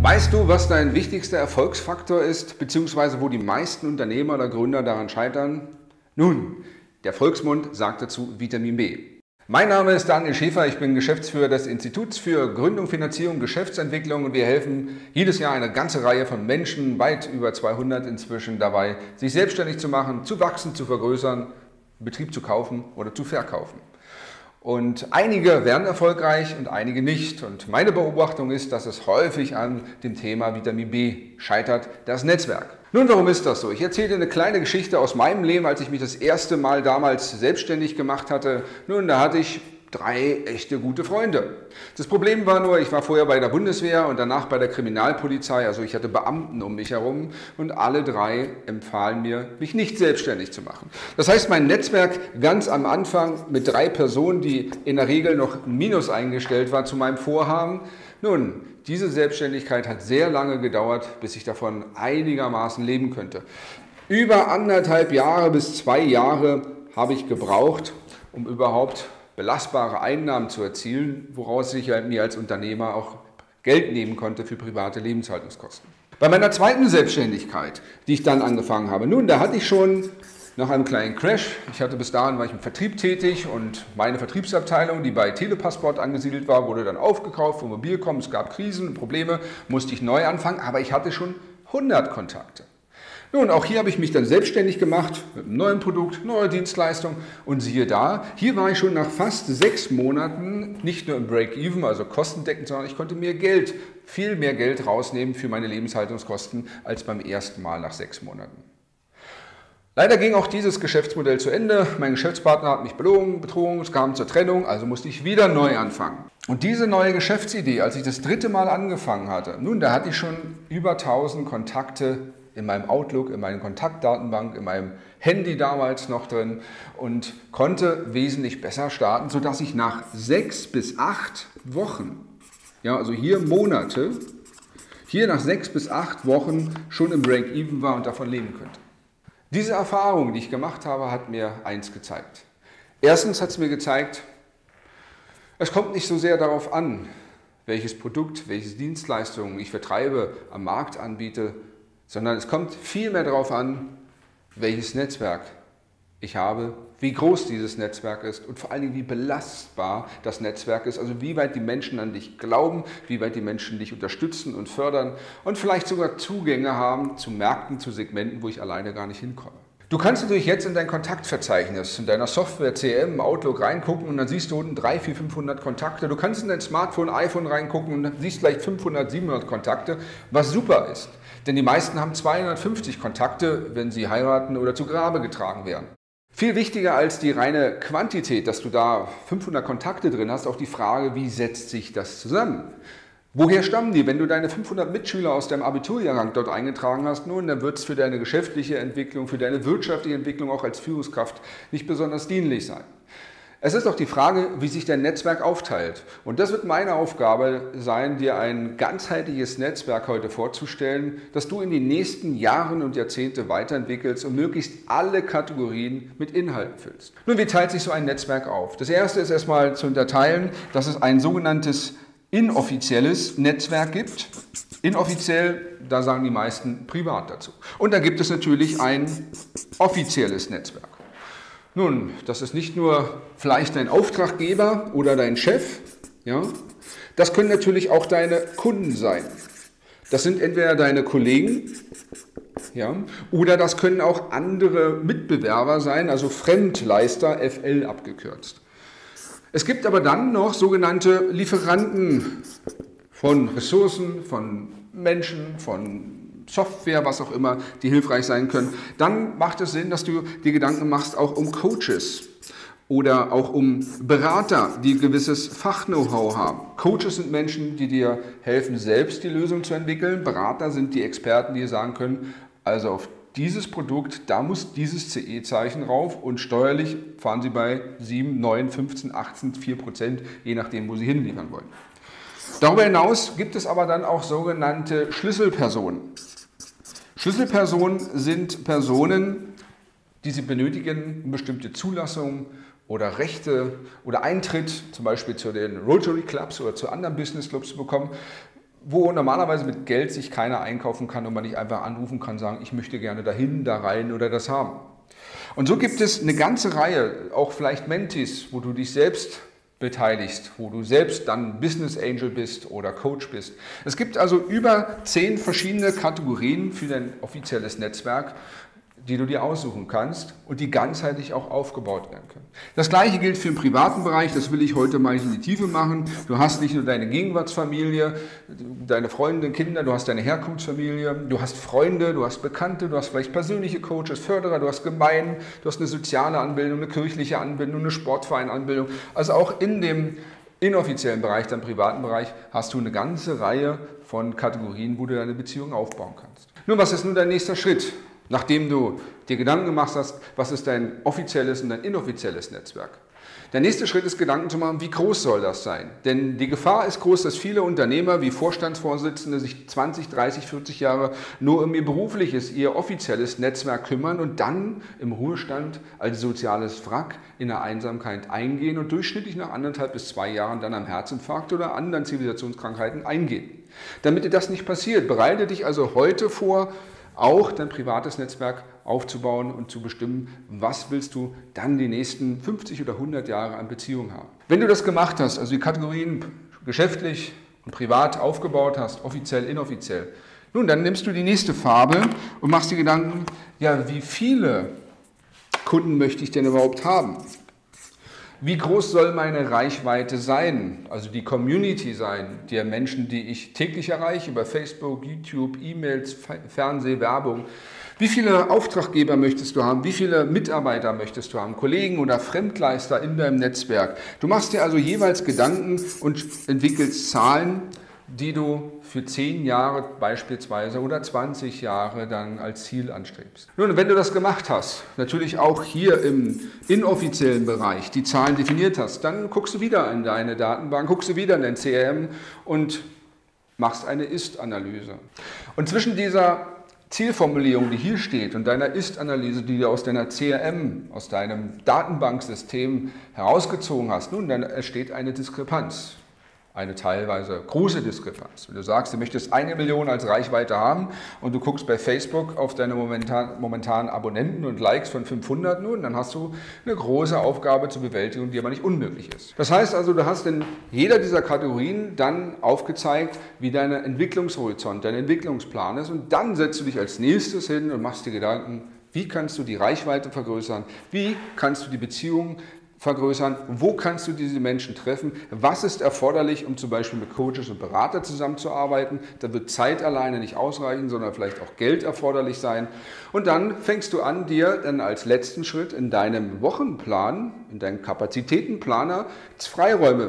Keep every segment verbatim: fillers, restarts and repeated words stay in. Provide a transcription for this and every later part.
Weißt du, was dein wichtigster Erfolgsfaktor ist, beziehungsweise wo die meisten Unternehmer oder Gründer daran scheitern? Nun, der Volksmund sagt dazu Vitamin B. Mein Name ist Daniel Schäfer, ich bin Geschäftsführer des Instituts für Gründung, Finanzierung, Geschäftsentwicklung und wir helfen jedes Jahr eine ganze Reihe von Menschen, weit über zweihundert inzwischen, dabei, sich selbstständig zu machen, zu wachsen, zu vergrößern, Betrieb zu kaufen oder zu verkaufen. Und einige werden erfolgreich und einige nicht. Und meine Beobachtung ist, dass es häufig an dem Thema Vitamin B scheitert, das Netzwerk. Nun, warum ist das so? Ich erzähle dir eine kleine Geschichte aus meinem Leben, als ich mich das erste Mal damals selbstständig gemacht hatte. Nun, da hatte ich drei echte gute Freunde. Das Problem war nur, ich war vorher bei der Bundeswehr und danach bei der Kriminalpolizei, also ich hatte Beamten um mich herum und alle drei empfahlen mir, mich nicht selbstständig zu machen. Das heißt, mein Netzwerk ganz am Anfang mit drei Personen, die in der Regel noch ein Minus eingestellt war zu meinem Vorhaben. Nun, diese Selbstständigkeit hat sehr lange gedauert, bis ich davon einigermaßen leben könnte. Über anderthalb Jahre bis zwei Jahre habe ich gebraucht, um überhaupt belastbare Einnahmen zu erzielen, woraus ich mir als Unternehmer auch Geld nehmen konnte für private Lebenshaltungskosten. Bei meiner zweiten Selbstständigkeit, die ich dann angefangen habe, nun, da hatte ich schon nach einem kleinen Crash, ich hatte bis dahin, war ich im Vertrieb tätig und meine Vertriebsabteilung, die bei Telepassport angesiedelt war, wurde dann aufgekauft von Mobilcom, es gab Krisen und Probleme, musste ich neu anfangen, aber ich hatte schon hundert Kontakte. Nun, auch hier habe ich mich dann selbstständig gemacht mit einem neuen Produkt, neuer Dienstleistung und siehe da, hier war ich schon nach fast sechs Monaten nicht nur im Break-Even, also kostendeckend, sondern ich konnte mir Geld, viel mehr Geld rausnehmen für meine Lebenshaltungskosten als beim ersten Mal nach sechs Monaten. Leider ging auch dieses Geschäftsmodell zu Ende, mein Geschäftspartner hat mich belogen, betrogen, es kam zur Trennung, also musste ich wieder neu anfangen. Und diese neue Geschäftsidee, als ich das dritte Mal angefangen hatte, nun, da hatte ich schon über tausend Kontakte in meinem Outlook, in meiner Kontaktdatenbank, in meinem Handy damals noch drin und konnte wesentlich besser starten, sodass ich nach sechs bis acht Wochen, ja, also hier Monate, hier nach sechs bis acht Wochen schon im Break-Even war und davon leben könnte. Diese Erfahrung, die ich gemacht habe, hat mir eins gezeigt. Erstens hat es mir gezeigt, es kommt nicht so sehr darauf an, welches Produkt, welche Dienstleistungen ich vertreibe, am Markt anbiete, sondern es kommt vielmehr darauf an, welches Netzwerk ich habe, wie groß dieses Netzwerk ist und vor allen Dingen, wie belastbar das Netzwerk ist, also wie weit die Menschen an dich glauben, wie weit die Menschen dich unterstützen und fördern und vielleicht sogar Zugänge haben zu Märkten, zu Segmenten, wo ich alleine gar nicht hinkomme. Du kannst natürlich jetzt in dein Kontaktverzeichnis, in deiner Software, C R M, Outlook reingucken und dann siehst du unten dreihundert, vierhundert, fünfhundert Kontakte. Du kannst in dein Smartphone, iPhone reingucken und dann siehst vielleicht fünfhundert, siebenhundert Kontakte, was super ist. Denn die meisten haben zweihundertfünfzig Kontakte, wenn sie heiraten oder zu Grabe getragen werden. Viel wichtiger als die reine Quantität, dass du da fünfhundert Kontakte drin hast, auch die Frage, wie setzt sich das zusammen? Woher stammen die? Wenn du deine fünfhundert Mitschüler aus deinem Abiturjahrgang dort eingetragen hast, nun, dann wird es für deine geschäftliche Entwicklung, für deine wirtschaftliche Entwicklung auch als Führungskraft nicht besonders dienlich sein. Es ist auch die Frage, wie sich dein Netzwerk aufteilt. Und das wird meine Aufgabe sein, dir ein ganzheitliches Netzwerk heute vorzustellen, das du in den nächsten Jahren und Jahrzehnte weiterentwickelst und möglichst alle Kategorien mit Inhalten füllst. Nun, wie teilt sich so ein Netzwerk auf? Das erste ist erstmal zu unterteilen, dass es ein sogenanntes inoffizielles Netzwerk gibt. Inoffiziell, da sagen die meisten privat dazu. Und da gibt es natürlich ein offizielles Netzwerk. Nun, das ist nicht nur vielleicht dein Auftraggeber oder dein Chef, ja, das können natürlich auch deine Kunden sein. Das sind entweder deine Kollegen, ja, oder das können auch andere Mitbewerber sein, also Fremdleister, F L abgekürzt. Es gibt aber dann noch sogenannte Lieferanten von Ressourcen, von Menschen, von Software, was auch immer, die hilfreich sein können. Dann macht es Sinn, dass du dir Gedanken machst, auch um Coaches oder auch um Berater, die gewisses Fach-Know-how haben. Coaches sind Menschen, die dir helfen, selbst die Lösung zu entwickeln. Berater sind die Experten, die dir sagen können, also auf dieses Produkt, da muss dieses C E-Zeichen rauf und steuerlich fahren sie bei sieben, neun, fünfzehn, achtzehn, vier Prozent, je nachdem, wo sie hinliefern wollen. Darüber hinaus gibt es aber dann auch sogenannte Schlüsselpersonen. Schlüsselpersonen sind Personen, die sie benötigen, um bestimmte Zulassungen oder Rechte oder Eintritt, zum Beispiel zu den Rotary Clubs oder zu anderen Business Clubs zu bekommen, wo normalerweise mit Geld sich keiner einkaufen kann und man nicht einfach anrufen kann, sagen, ich möchte gerne dahin, da rein oder das haben. Und so gibt es eine ganze Reihe, auch vielleicht Mentis, wo du dich selbst beteiligst, wo du selbst dann Business Angel bist oder Coach bist. Es gibt also über zehn verschiedene Kategorien für dein offizielles Netzwerk, die du dir aussuchen kannst und die ganzheitlich auch aufgebaut werden können. Das Gleiche gilt für den privaten Bereich, das will ich heute mal in die Tiefe machen. Du hast nicht nur deine Gegenwartsfamilie, deine Freunde, Kinder, du hast deine Herkunftsfamilie, du hast Freunde, du hast Bekannte, du hast vielleicht persönliche Coaches, Förderer, du hast Gemeinden, du hast eine soziale Anbindung, eine kirchliche Anbindung, eine Sportvereinanbindung. Also auch in dem inoffiziellen Bereich, deinem privaten Bereich, hast du eine ganze Reihe von Kategorien, wo du deine Beziehung aufbauen kannst. Nun, was ist nun dein nächster Schritt? Nachdem du dir Gedanken gemacht hast, was ist dein offizielles und dein inoffizielles Netzwerk. Der nächste Schritt ist, Gedanken zu machen, wie groß soll das sein? Denn die Gefahr ist groß, dass viele Unternehmer wie Vorstandsvorsitzende sich zwanzig, dreißig, vierzig Jahre nur um ihr berufliches, ihr offizielles Netzwerk kümmern und dann im Ruhestand als soziales Wrack in der Einsamkeit eingehen und durchschnittlich nach anderthalb bis zwei Jahren dann am Herzinfarkt oder anderen Zivilisationskrankheiten eingehen. Damit dir das nicht passiert, bereite dich also heute vor, auch dein privates Netzwerk aufzubauen und zu bestimmen, was willst du dann die nächsten fünfzig oder hundert Jahre an Beziehungen haben. Wenn du das gemacht hast, also die Kategorien geschäftlich und privat aufgebaut hast, offiziell, inoffiziell, nun, dann nimmst du die nächste Farbe und machst dir Gedanken, ja, wie viele Kunden möchte ich denn überhaupt haben? Wie groß soll meine Reichweite sein, also die Community sein, der Menschen, die ich täglich erreiche, über Facebook, YouTube, E-Mails, Fernseh, Werbung? Wie viele Auftraggeber möchtest du haben? Wie viele Mitarbeiter möchtest du haben? Kollegen oder Fremdleister in deinem Netzwerk? Du machst dir also jeweils Gedanken und entwickelst Zahlen, die du für zehn Jahre beispielsweise oder zwanzig Jahre dann als Ziel anstrebst. Nun, wenn du das gemacht hast, natürlich auch hier im inoffiziellen Bereich die Zahlen definiert hast, dann guckst du wieder in deine Datenbank, guckst du wieder in dein C R M und machst eine Ist-Analyse. Und zwischen dieser Zielformulierung, die hier steht, und deiner Ist-Analyse, die du aus deiner C R M, aus deinem Datenbanksystem herausgezogen hast, nun, dann entsteht eine Diskrepanz. Eine teilweise große Diskrepanz. Wenn du sagst, du möchtest eine Million als Reichweite haben und du guckst bei Facebook auf deine momentan, momentanen Abonnenten und Likes von fünfhundert nun, dann hast du eine große Aufgabe zu bewältigen, die aber nicht unmöglich ist. Das heißt also, du hast in jeder dieser Kategorien dann aufgezeigt, wie dein Entwicklungshorizont, dein Entwicklungsplan ist, und dann setzt du dich als nächstes hin und machst dir Gedanken, wie kannst du die Reichweite vergrößern, wie kannst du die Beziehung vergrößern, wo kannst du diese Menschen treffen, was ist erforderlich, um zum Beispiel mit Coaches und Beratern zusammenzuarbeiten. Da wird Zeit alleine nicht ausreichen, sondern vielleicht auch Geld erforderlich sein. Und dann fängst du an, dir dann als letzten Schritt in deinem Wochenplan, in deinem Kapazitätenplaner Freiräume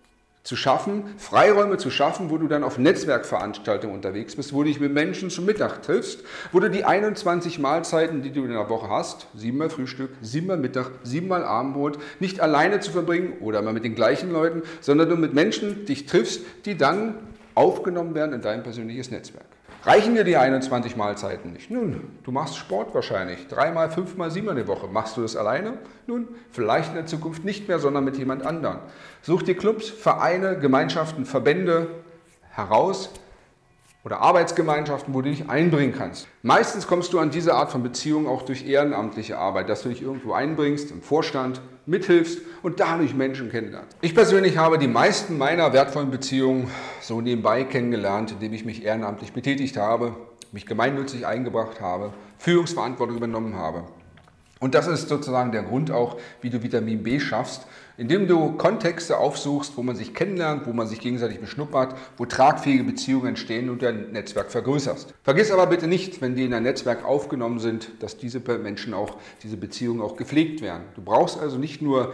zu schaffen, Freiräume zu schaffen, wo du dann auf Netzwerkveranstaltungen unterwegs bist, wo du dich mit Menschen zum Mittag triffst, wo du die einundzwanzig Mahlzeiten, die du in der Woche hast, siebenmal Frühstück, siebenmal Mittag, siebenmal Abendbrot, nicht alleine zu verbringen oder mal mit den gleichen Leuten, sondern du mit Menschen dich triffst, die dann aufgenommen werden in dein persönliches Netzwerk. Reichen dir die einundzwanzig Mahlzeiten nicht? Nun, du machst Sport wahrscheinlich. Dreimal, fünfmal, siebenmal die Woche. Machst du das alleine? Nun, vielleicht in der Zukunft nicht mehr, sondern mit jemand anderem. Such dir Clubs, Vereine, Gemeinschaften, Verbände heraus oder Arbeitsgemeinschaften, wo du dich einbringen kannst. Meistens kommst du an diese Art von Beziehung auch durch ehrenamtliche Arbeit, dass du dich irgendwo einbringst, im Vorstand, mithilfst und dadurch Menschen kennenlernst. Ich persönlich habe die meisten meiner wertvollen Beziehungen so nebenbei kennengelernt, indem ich mich ehrenamtlich betätigt habe, mich gemeinnützig eingebracht habe, Führungsverantwortung übernommen habe. Und das ist sozusagen der Grund auch, wie du Vitamin B schaffst, indem du Kontexte aufsuchst, wo man sich kennenlernt, wo man sich gegenseitig beschnuppert, wo tragfähige Beziehungen entstehen und dein Netzwerk vergrößerst. Vergiss aber bitte nicht, wenn die in dein Netzwerk aufgenommen sind, dass diese Menschen auch, diese Beziehungen auch gepflegt werden. Du brauchst also nicht nur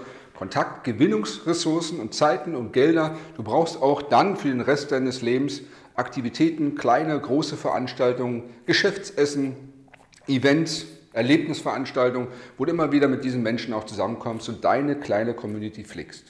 Kontaktgewinnungsressourcen und Zeiten und Gelder, du brauchst auch dann für den Rest deines Lebens Aktivitäten, kleine, große Veranstaltungen, Geschäftsessen, Events, Erlebnisveranstaltungen, wo du immer wieder mit diesen Menschen auch zusammenkommst und deine kleine Community pflegst.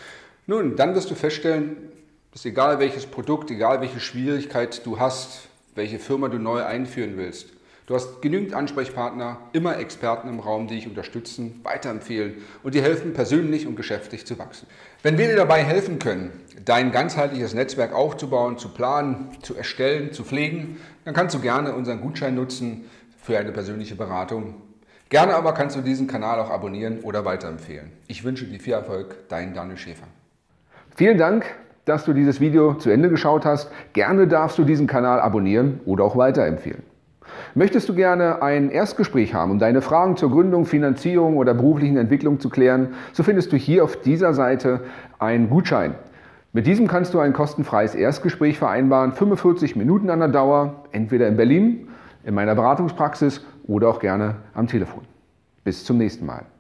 Nun, dann wirst du feststellen, dass egal welches Produkt, egal welche Schwierigkeit du hast, welche Firma du neu einführen willst, Du hast genügend Ansprechpartner, immer Experten im Raum, die dich unterstützen, weiterempfehlen und dir helfen, persönlich und geschäftlich zu wachsen. Wenn wir dir dabei helfen können, dein ganzheitliches Netzwerk aufzubauen, zu planen, zu erstellen, zu pflegen, dann kannst du gerne unseren Gutschein nutzen für eine persönliche Beratung. Gerne aber kannst du diesen Kanal auch abonnieren oder weiterempfehlen. Ich wünsche dir viel Erfolg, dein Daniel Schäfer. Vielen Dank, dass du dieses Video zu Ende geschaut hast. Gerne darfst du diesen Kanal abonnieren oder auch weiterempfehlen. Möchtest du gerne ein Erstgespräch haben, um deine Fragen zur Gründung, Finanzierung oder beruflichen Entwicklung zu klären, so findest du hier auf dieser Seite einen Gutschein. Mit diesem kannst du ein kostenfreies Erstgespräch vereinbaren, fünfundvierzig Minuten an der Dauer, entweder in Berlin, in meiner Beratungspraxis oder auch gerne am Telefon. Bis zum nächsten Mal.